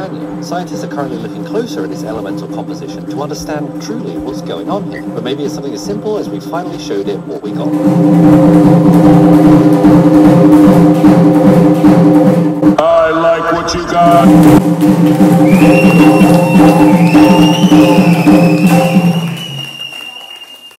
titanium. Scientists are currently looking closer at its elemental composition to understand truly what's going on here. But maybe it's something as simple as we finally showed it what we got. I like what you got.